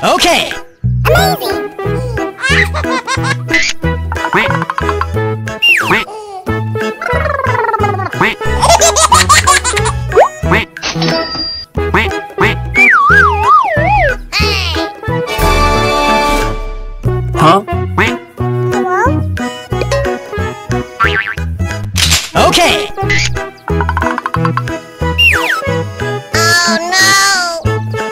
Okay. Amazing. Huh? Hello? Okay. Oh no!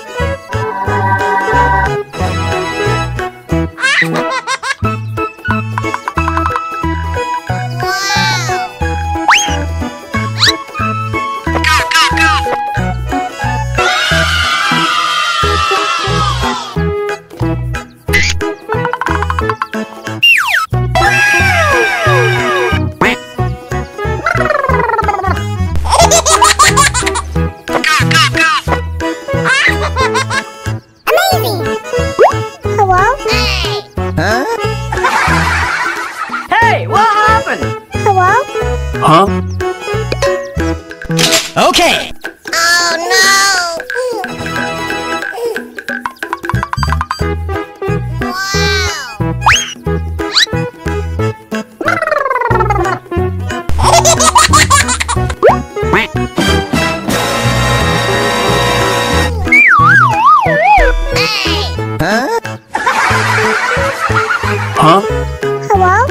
Amazing! Hello? Hey! Huh? Hey, what happened? Hello? Huh? Okay. Oh no! Huh? Huh? Hello?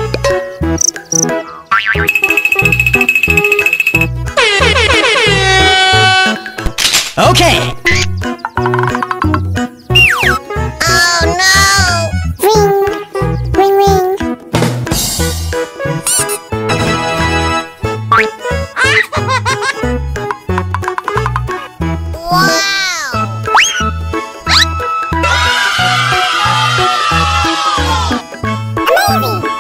Okay. Oh no! Ring! Ring ring! Wow! Amazing!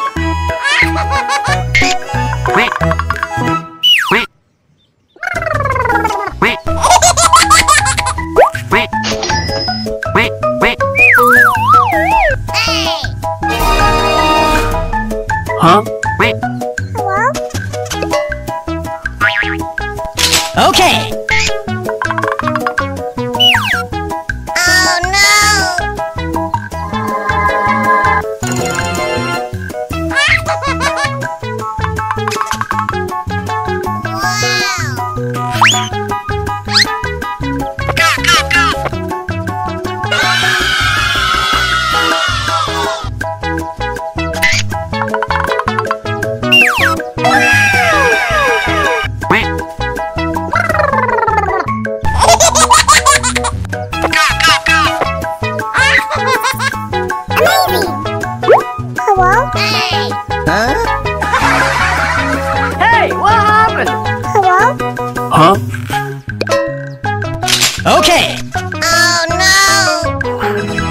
Hey! Huh? Hello? Okay. Oh no! Wow! Amazing! Hello? Hey! Huh? Hey, what happened? Hello? Huh? Okay. Oh no!